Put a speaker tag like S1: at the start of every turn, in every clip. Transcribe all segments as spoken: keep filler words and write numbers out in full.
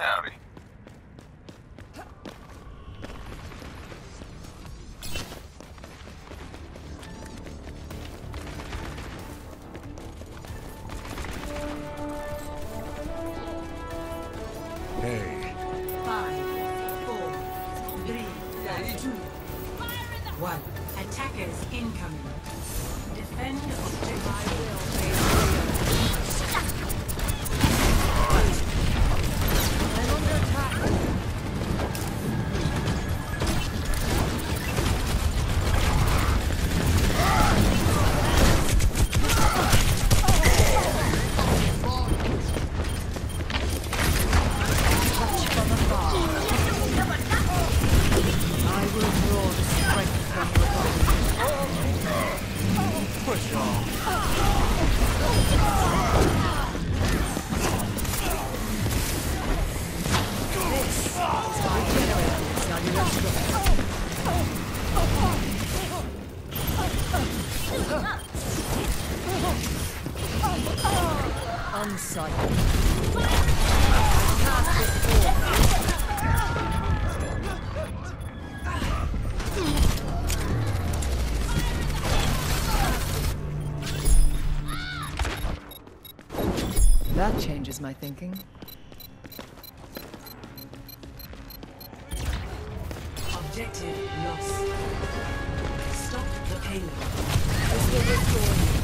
S1: Howdy.
S2: Hey.
S3: Five, four, three, two, one. Attackers incoming. Defend objective. I will pay I'm under attack.
S4: That changes my thinking.
S3: Objective lost. Stop the payload. This will restore you.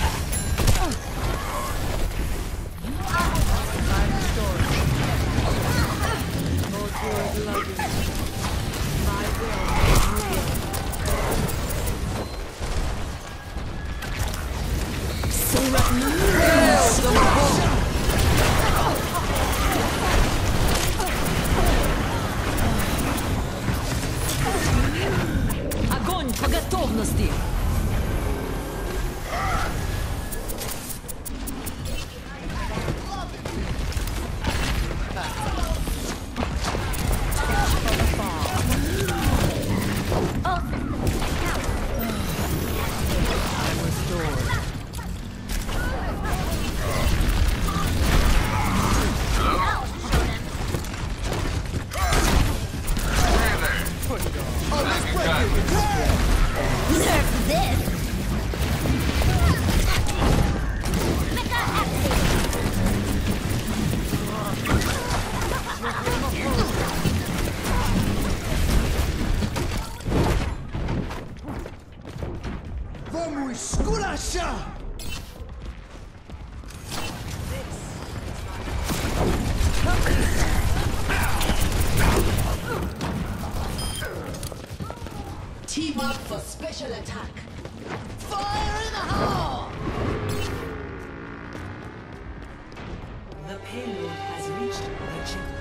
S3: I'm restored. More good luggage. My will is real. So let me Огонь по готовности!
S2: Vamos esculachar!
S3: Team up for special attack.
S2: Fire in the hole!
S3: The payload has reached the checkpoint.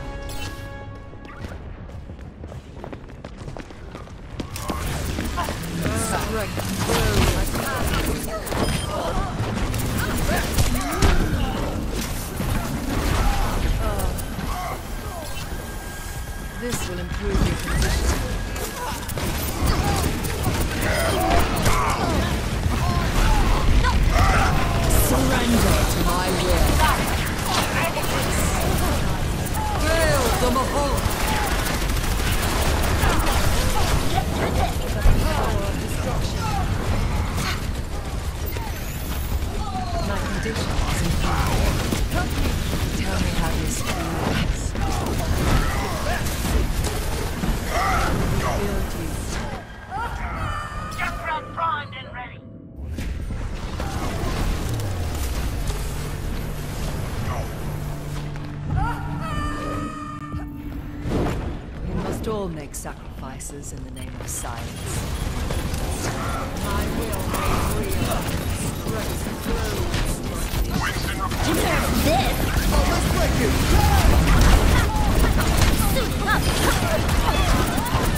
S4: This will improve your condition. Surrender to my will. Hail the Mahal! The power of destruction. My condition is improved. Tell me how this feels.
S5: Junkrat primed and ready.
S4: We must all make sacrifices in the name of science. My will may real. Strength flows.
S1: Winston report.
S5: Deserve this!
S2: Oh, let's break it!
S5: Suit up!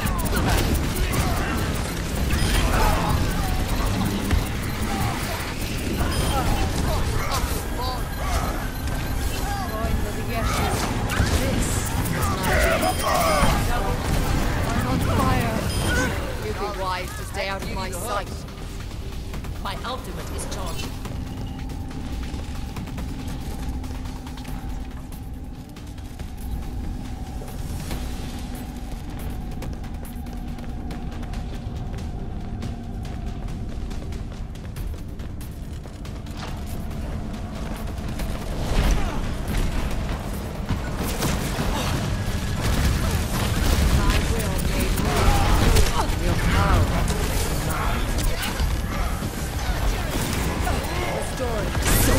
S4: Stay out of my sight.
S3: My ultimate is charged.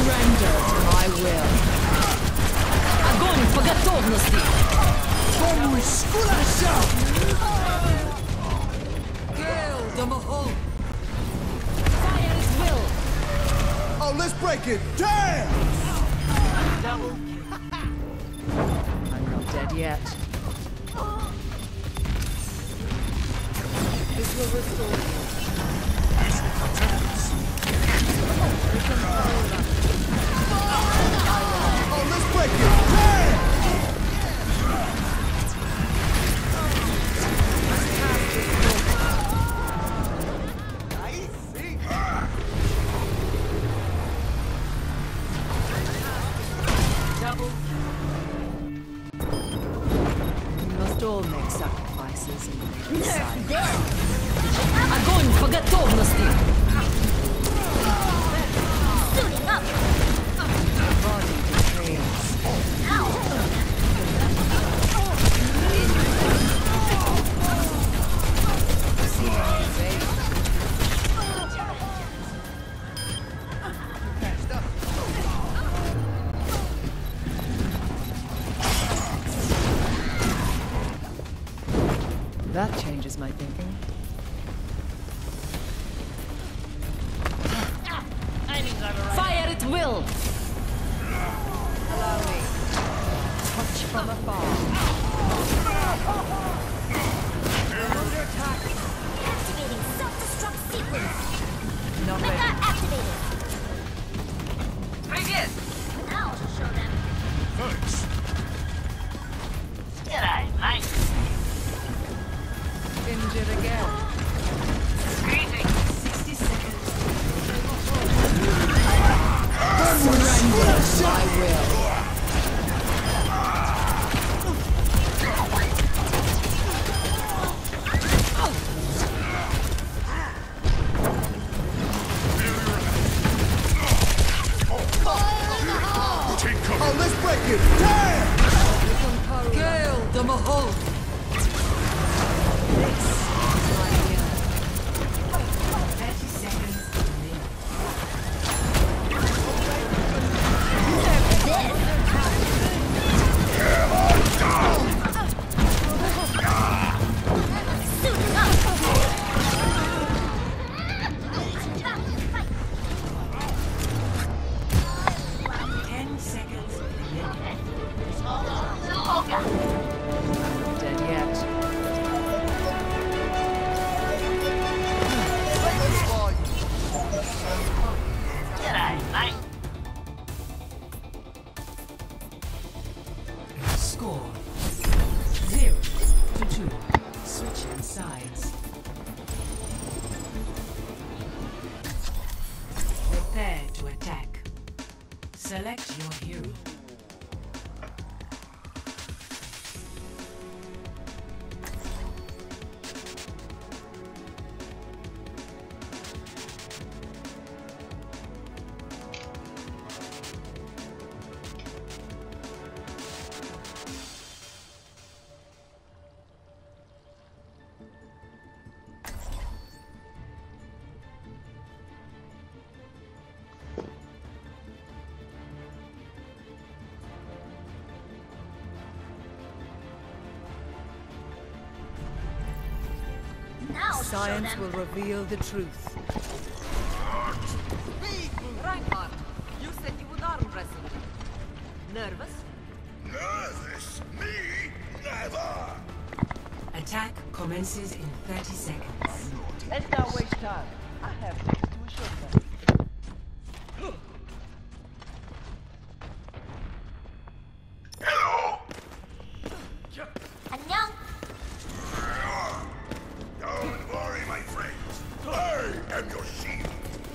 S4: Surrender to my will. Огонь по готовности!
S2: Помощь! Скулаша!
S4: Gale the Mahal! Fire at will!
S2: Oh, let's break it! Damn!
S3: Double.
S4: I'm not dead yet. This will restore you.
S2: Oh, let's break it! Damn!
S3: Double.
S4: We must all make sacrifices in the name of
S5: Nerf
S4: science.
S5: this!
S4: Огонь по готовности!
S5: Suiting up!
S4: Body betrays. That changes my thinking. Fire at will! Allow me. Touch from afar. Under attack.
S5: Activating self-destruct sequence!
S4: Not
S5: Mega
S4: ready.
S5: activated!
S3: Привет!
S5: Now I'll show them.
S2: Thanks.
S5: G'day, mate.
S4: Injured again.
S3: Greetings. sixty seconds.
S4: Surrender to my will.
S2: Take cover. Oh, let's break it! Damn!
S4: Gale the Mahal!
S3: thirty seconds.
S5: Suiting up!
S3: Ten seconds.
S4: Dead yet.
S5: G'day, mate.
S3: Score. Zero to two. Switching sides. Prepare to attack. Select your hero.
S5: Now I'll show
S4: Science
S5: them.
S4: will reveal the truth.
S1: Reinhardt, you said you would arm wrestle. Nervous?
S2: Nervous? Me? Never!
S3: Attack commences in thirty seconds.
S1: Let's not waste time. I have things to assure them.
S2: Hello?
S5: 안녕.
S2: Don't worry, my friends. I am your shield.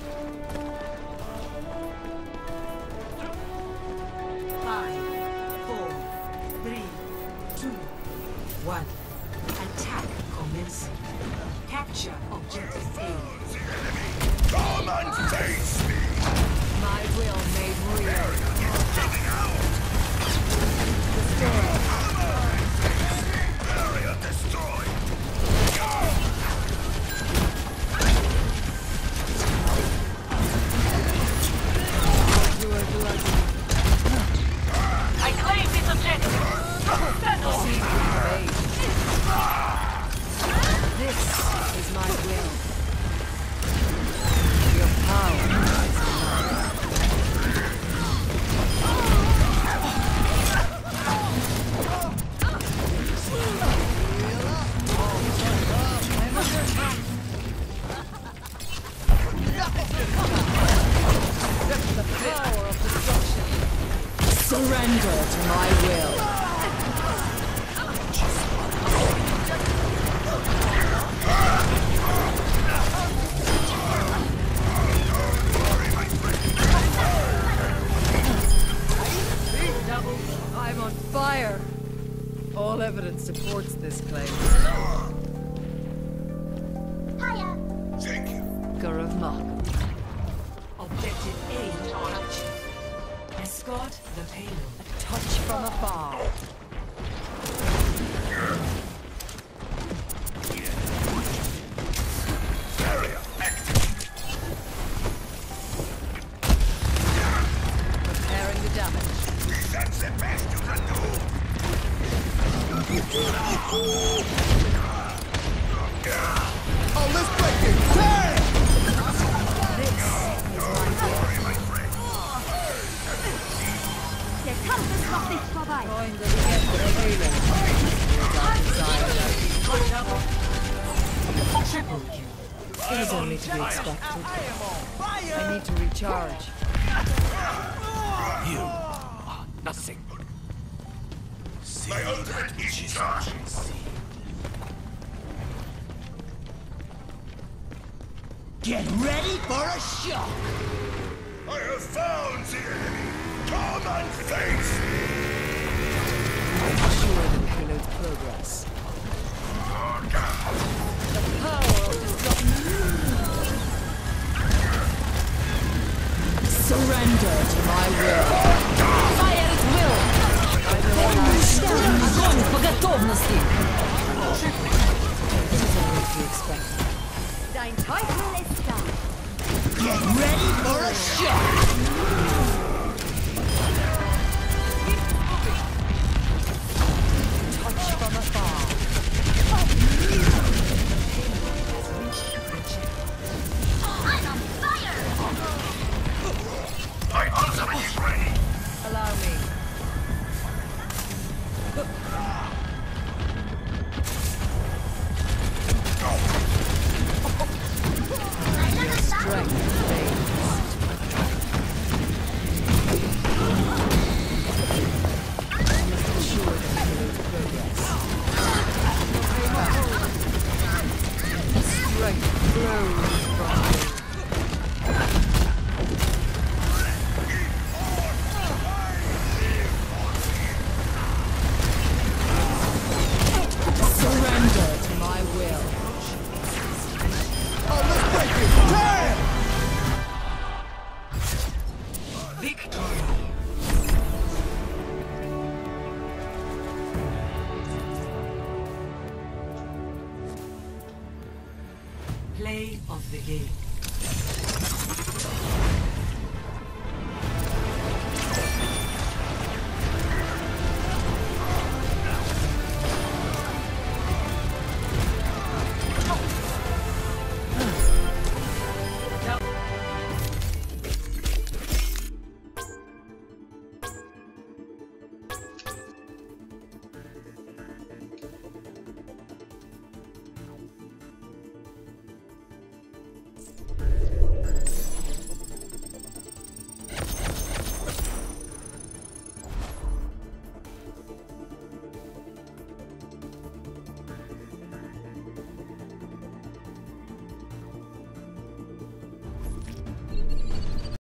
S3: Five, four, three, two, one. Attack commencing. Capture objective A.
S2: Come and face me!
S4: My will made real.
S2: Getting out! Area destroyed!
S4: You are Surrender to my will. I'm on fire. All evidence supports this claim.
S5: Hiya.
S2: Thank you.
S4: Gurav Mak.
S3: Objective A captured. Escort the payload.
S4: A touch from afar.
S2: Barrier active.
S4: Repairing the damage.
S2: That's the best you can do. Oh, let's break it. Damn!
S4: This is my
S2: Sorry, my friend.
S5: Der Kampf ist noch nicht vorbei.
S4: going to get the payload.
S3: Triple kill.
S4: It is only to be expected. I need to recharge.
S6: You are nothing.
S2: My ultimate is charged.
S6: Get ready for a shock!
S2: I have found the enemy. Come and face me.
S4: Ensure the payload's progress. The power of destruction. Surrender to my will. Fire at will. Огонь по готовности. It is only to be expected.
S5: Dein Teufel ist da.
S6: Get ready for a shock!
S4: Touch from afar.
S5: I'm on fire.
S2: My ultimate is ready.
S4: Allow me. Strength fades. I must ensure the payload's progress. Strength flows from me. Surrender to my will.
S2: Oh, let's break it. Damn!
S3: Victory. Play of the game.